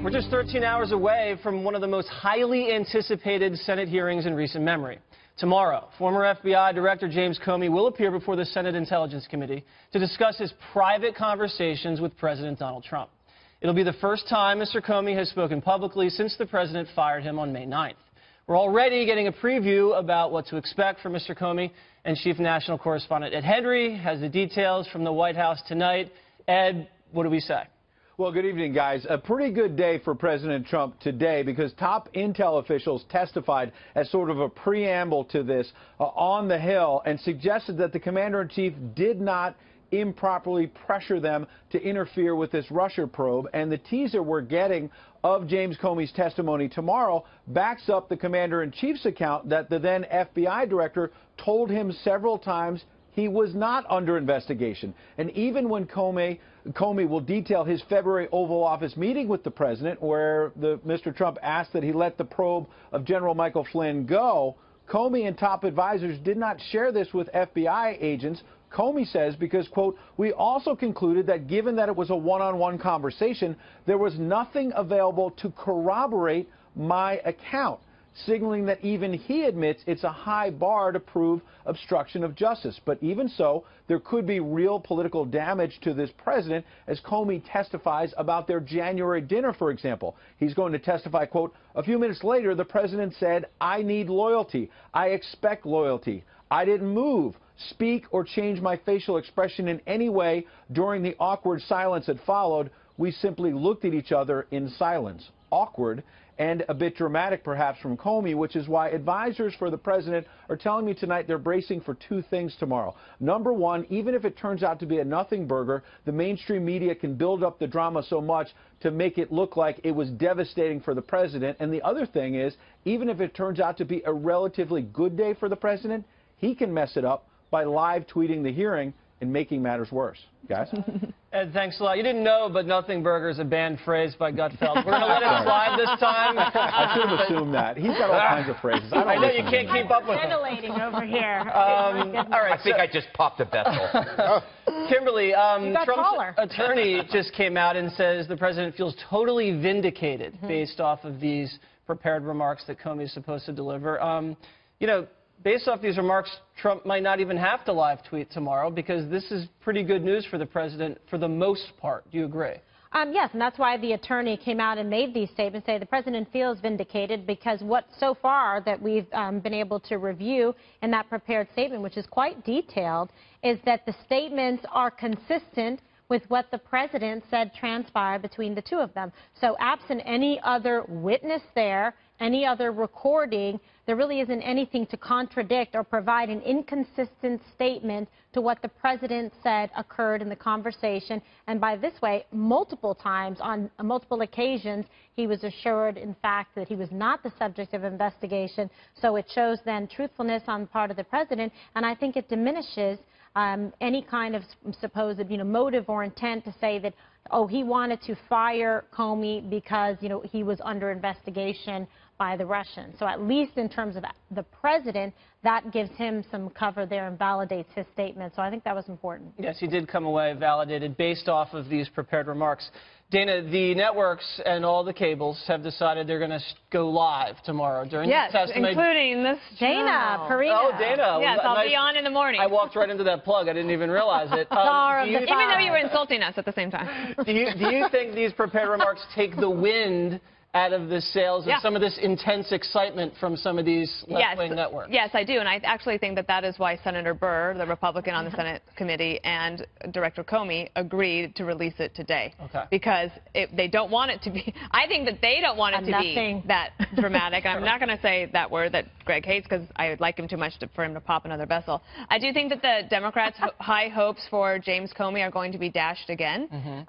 We're just 13 hours away from one of the most highly anticipated Senate hearings in recent memory. Tomorrow, former FBI Director James Comey will appear before the Senate Intelligence Committee to discuss his private conversations with President Donald Trump. It'll be the first time Mr. Comey has spoken publicly since the president fired him on May 9th. We're already getting a preview about what to expect from Mr. Comey, and Chief National Correspondent Ed Henry has the details from the White House tonight. Ed, what do we say? Well, good evening, guys. A pretty good day for President Trump today because top intel officials testified as sort of a preamble to this on the Hill and suggested that the commander-in-chief did not improperly pressure them to interfere with this Russia probe. And the teaser we're getting of James Comey's testimony tomorrow backs up the commander-in-chief's account that the then FBI director told him several times he was not under investigation. And even when Comey will detail his February Oval Office meeting with the president, where Mr. Trump asked that he let the probe of General Michael Flynn go, Comey and top advisors did not share this with FBI agents. Comey says because, quote, we also concluded that given that it was a one-on-one conversation, there was nothing available to corroborate my account, signaling that even he admits it's a high bar to prove obstruction of justice. But even so, there could be real political damage to this president as Comey testifies about their January dinner, for example. He's going to testify, quote, a few minutes later, the president said, I need loyalty. I expect loyalty. I didn't move, speak, or change my facial expression in any way during the awkward silence that followed. We simply looked at each other in silence. Awkward and a bit dramatic, perhaps, from Comey, which is why advisors for the president are telling me tonight they're bracing for two things tomorrow. Number one, even if it turns out to be a nothing burger, the mainstream media can build up the drama so much to make it look like it was devastating for the president. And the other thing is, even if it turns out to be a relatively good day for the president, he can mess it up by live tweeting the hearing and making matters worse. Guys? Ed, thanks a lot. You didn't know, but nothing burger is a banned phrase by Gutfeld. We're going to let it slide this time. I should have assumed that. He's got all kinds of phrases. I know you can't keep up with him. Ventilating over here. All right, I think I just popped a vessel. Kimberly, Trump's taller. attorney just came out and says the president feels totally vindicated based off of these prepared remarks that Comey is supposed to deliver. You know, based off these remarks, Trump might not even have to live tweet tomorrow because this is pretty good news for the president for the most part. Do you agree? Yes, and that's why the attorney came out and made these statements, say the president feels vindicated because what so far that we've been able to review in that prepared statement, which is quite detailed, is that the statements are consistent with what the president said transpired between the two of them. So absent any other witness there, any other recording, there really isn't anything to contradict or provide an inconsistent statement to what the president said occurred in the conversation. And by this way, multiple times, on multiple occasions, he was assured, in fact, that he was not the subject of investigation. So it shows then truthfulness on the part of the president, and I think it diminishes any kind of supposed, motive or intent to say that, oh, he wanted to fire Comey because, he was under investigation by the Russians. So at least in terms of the president, that gives him some cover there and validates his statement. So I think that was important. Yes, he did come away validated based off of these prepared remarks. Dana, the networks and all the cables have decided they're going to go live tomorrow during this testimony. Including this Dana, Parina. Oh, Dana. Yes, I'll be on in the morning. I walked right into that plug. I didn't even realize it. Even though you were insulting us at the same time. Do you think these prepared remarks take the wind out of the sails of some of this intense excitement from some of these left-wing networks? Yes, I do. And I actually think that that is why Senator Burr, the Republican on the Senate committee, and Director Comey agreed to release it today. Okay. Because they don't want it to be, I think that they don't want it to be that dramatic. And I'm not going to say that word that Greg hates because I would like him too much for him to pop another vessel. I do think that the Democrats' high hopes for James Comey are going to be dashed again.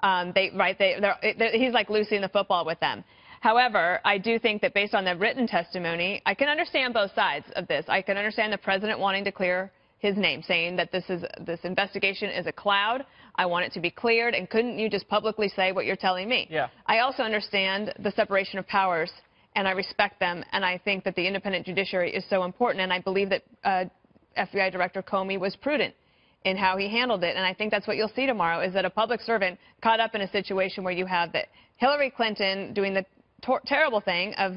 He's like Lucy in the football with them. However, I do think that based on the written testimony, I can understand both sides of this. I can understand the president wanting to clear his name, saying that this investigation is a cloud. I want it to be cleared, and couldn't you just publicly say what you're telling me? Yeah. I also understand the separation of powers, and I respect them, and I think that the independent judiciary is so important, and I believe that FBI Director Comey was prudent in how he handled it. And I think that's what you'll see tomorrow, is that a public servant caught up in a situation where you have that Hillary Clinton doing the terrible thing of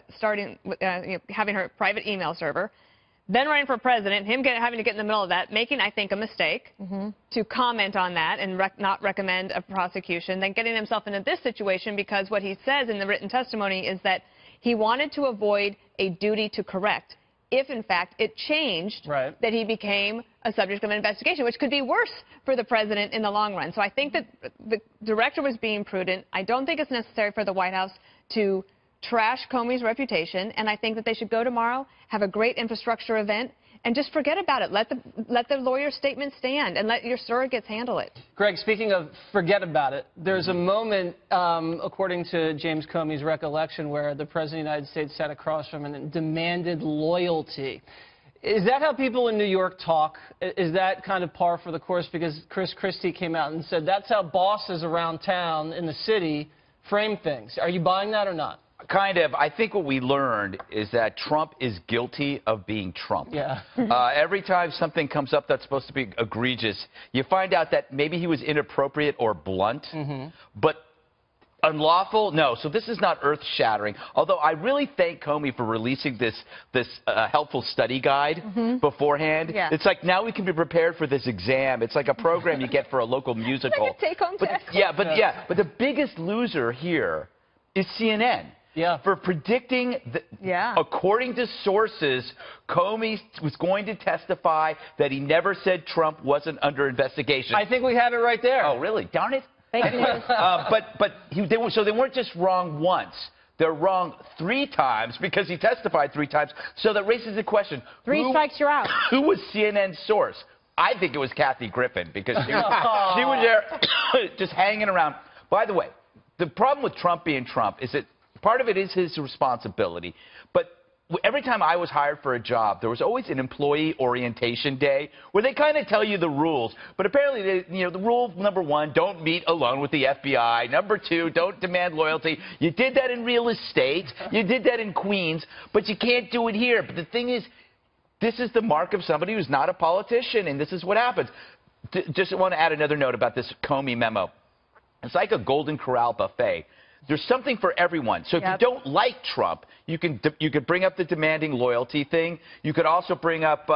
having her private email server, then running for president, him having to get in the middle of that, making, I think, a mistake to comment on that and not recommend a prosecution, then getting himself into this situation because what he says in the written testimony is that he wanted to avoid a duty to correct if, in fact, it changed that he became a subject of an investigation, which could be worse for the president in the long run. So I think that the director was being prudent. I don't think it's necessary for the White House to trash Comey's reputation, and I think that they should go tomorrow, have a great infrastructure event, and just forget about it. Let the lawyer's statement stand, and let your surrogates handle it. Greg, speaking of forget about it, there's a moment, according to James Comey's recollection, where the President of the United States sat across from him and demanded loyalty. Is that how people in New York talk? Is that kind of par for the course? Because Chris Christie came out and said that's how bosses around town in the city frame things. Are you buying that or not? Kind of. I think what we learned is that Trump is guilty of being Trump. Yeah. Every time something comes up that's supposed to be egregious, you find out that maybe he was inappropriate or blunt, but unlawful? No. So this is not earth-shattering. Although I really thank Comey for releasing this helpful study guide beforehand. Yeah. It's like now we can be prepared for this exam. It's like a program you get for a local musical. Like a take-home test. But the biggest loser here is CNN. Yeah. For predicting, according to sources, Comey was going to testify that he never said Trump wasn't under investigation. I think we have it right there. Oh, really? Darn it. Fake news. So they weren't just wrong once. They're wrong 3 times because he testified 3 times. So that raises the question. 3 strikes, you're out. Who was CNN's source? I think it was Kathy Griffin because she was there just hanging around. By the way, the problem with Trump being Trump is that part of it is his responsibility. But every time I was hired for a job, there was always an employee orientation day where they kind of tell you the rules. But apparently, the rule number 1, don't meet alone with the FBI. Number 2, don't demand loyalty. You did that in real estate. You did that in Queens. But you can't do it here. But the thing is, this is the mark of somebody who's not a politician, and this is what happens. Just want to add another note about this Comey memo. It's like a Golden Corral buffet. There's something for everyone. So if you don't like Trump, you could bring up the demanding loyalty thing. You could also bring up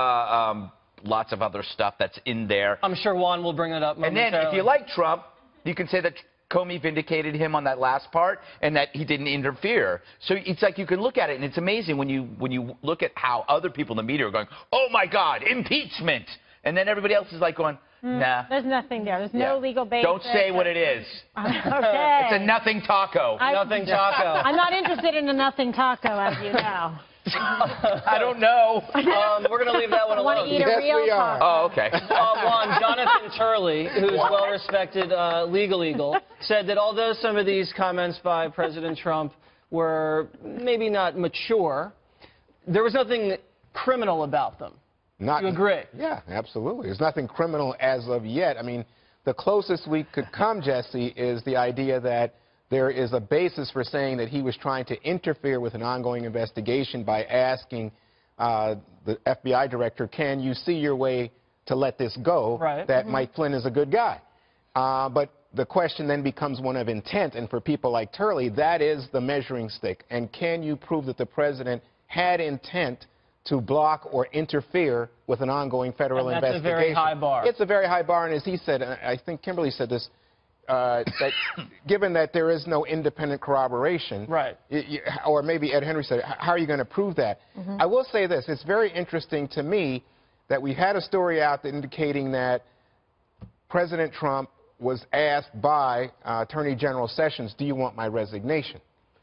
lots of other stuff that's in there. I'm sure Juan will bring it up momentarily. And then if you like Trump, you can say that Comey vindicated him on that last part and that he didn't interfere. So it's like you can look at it, and it's amazing when you look at how other people in the media are going, oh, my God, impeachment. And then everybody else is like going, nah. There's nothing there. There's no legal basis. Don't say what it is. Okay. It's a nothing taco. Nothing taco. I'm not interested in a nothing taco, as you know. I don't know. We're going to leave that one alone. I want to eat a real taco. Oh, okay. Juan, Jonathan Turley, who's a well-respected legal eagle, said that although some of these comments by President Trump were maybe not mature, there was nothing criminal about them. Do you agree? Yeah, absolutely. There's nothing criminal as of yet. I mean, the closest we could come, Jesse, is the idea that there is a basis for saying that he was trying to interfere with an ongoing investigation by asking the FBI director, can you see your way to let this go, that Mike Flynn is a good guy? But the question then becomes one of intent, and for people like Turley, that is the measuring stick. And can you prove that the president had intent to block or interfere with an ongoing federal investigation? That's a very high bar. It's a very high bar, and as he said, and I think Kimberly said this, that given that there is no independent corroboration, or maybe Ed Henry said, how are you going to prove that? I will say this, it's very interesting to me that we had a story out that indicating that President Trump was asked by Attorney General Sessions, do you want my resignation?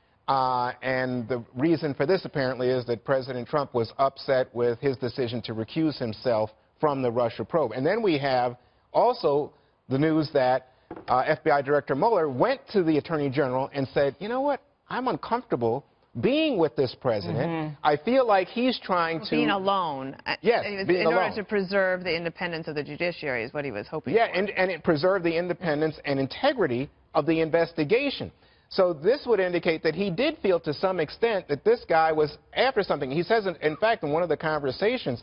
And the reason for this apparently is that President Trump was upset with his decision to recuse himself from the Russia probe. And then we have also the news that FBI Director Mueller went to the Attorney General and said, you know what, I'm uncomfortable being with this president. I feel like he's trying to... Being alone. Yes, in order to preserve the independence of the judiciary is what he was hoping for. And it preserved the independence and integrity of the investigation. So this would indicate that he did feel to some extent that this guy was after something. He says, in fact, in one of the conversations,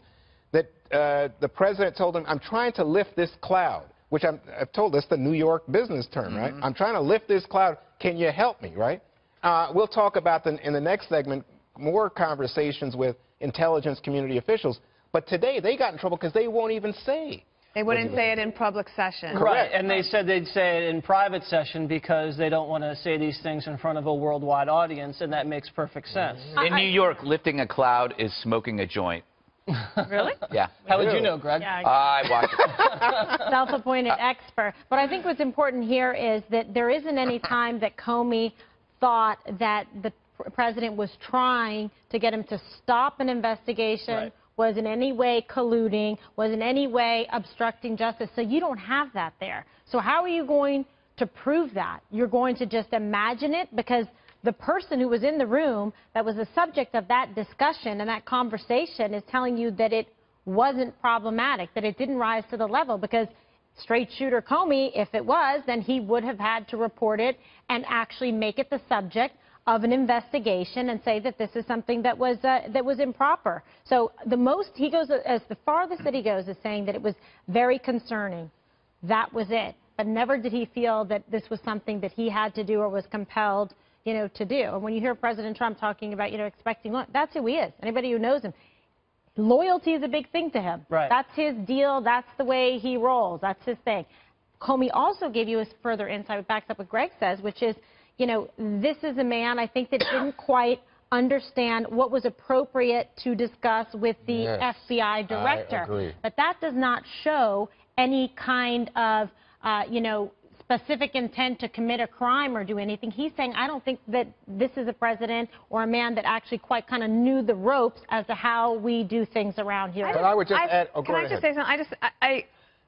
that the president told him, I'm trying to lift this cloud, which I've told that's the New York business term, right? I'm trying to lift this cloud. Can you help me, right? We'll talk about in the next segment more conversations with intelligence community officials. But today they got in trouble because they won't even say. They wouldn't say it in public session. Right, and they said they'd say it in private session because they don't want to say these things in front of a worldwide audience, and that makes perfect sense. In New York, lifting a cloud is smoking a joint. Really? Yeah. How would you know, Greg? Yeah, I watched it. self-appointed expert. But I think what's important here is that there isn't any time that Comey thought that the president was trying to get him to stop an investigation, was in any way colluding, was in any way obstructing justice. So you don't have that there. So how are you going to prove that? You're going to just imagine it because the person who was in the room that was the subject of that discussion and that conversation is telling you that it wasn't problematic, that it didn't rise to the level, because straight shooter Comey, if it was, then he would have had to report it and actually make it the subject of an investigation and say that this is something that was improper. So the most he goes, as the farthest that he goes, is saying that it was very concerning. That was it. But never did he feel that this was something that he had to do or was compelled, to do. And when you hear President Trump talking about, expecting, that's who he is. Anybody who knows him, loyalty is a big thing to him. Right. That's his deal. That's the way he rolls. That's his thing. Comey also gave you a further insight, backs up what Greg says, which is, this is a man, I think, that didn't quite understand what was appropriate to discuss with the FBI director. I agree. But that does not show any kind of, specific intent to commit a crime or do anything. He's saying, I don't think that this is a president or a man that actually quite kind of knew the ropes as to how we do things around here. But I would just add, can I just say something?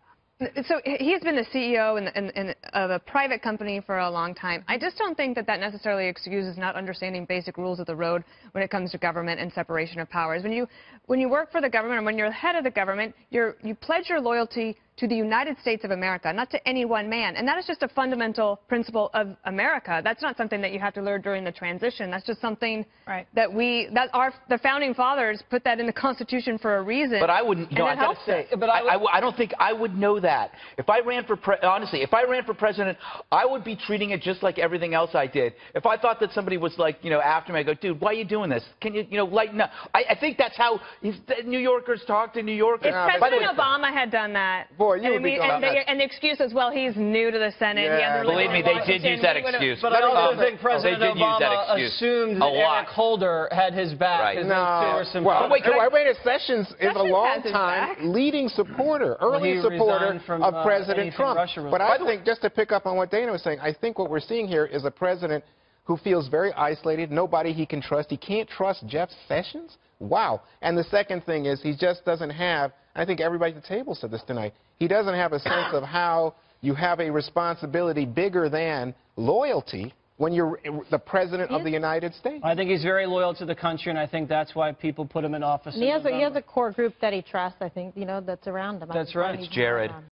So he's been the CEO of a private company for a long time. I just don't think that necessarily excuses not understanding basic rules of the road when it comes to government and separation of powers. When you work for the government and when you're the head of the government, you pledge your loyalty to the United States of America, not to any one man. And that is just a fundamental principle of America. That's not something that you have to learn during the transition. That's just something that the founding fathers put that in the Constitution for a reason. But I wouldn't, I gotta say, I don't think I would know that. If I ran for, honestly, if I ran for president, I would be treating it just like everything else I did. If I thought that somebody was like, after me, I go, dude, why are you doing this? Can you, lighten up? I think that's how New Yorkers talk to New Yorkers. If President Obama had done that, boy, you would be and the excuse is, well, he's new to the Senate. He hasn't really believe me, they did use that excuse. But I also think President Obama assumed that Eric Holder had his back. Right. Wait, Sessions is a long-time leading supporter, early supporter of President Trump. But I think, just to pick up on what Dana was saying, I think what we're seeing here is a president who feels very isolated, nobody he can trust. He can't trust Jeff Sessions? Wow. And the second thing is he just doesn't have, I think everybody at the table said this tonight, he doesn't have a sense of how you have a responsibility bigger than loyalty when you're the president of the United States. I think he's very loyal to the country, and I think that's why people put him in office. And he has a core group that he trusts, I think, that's around him. That's right. It's Jared.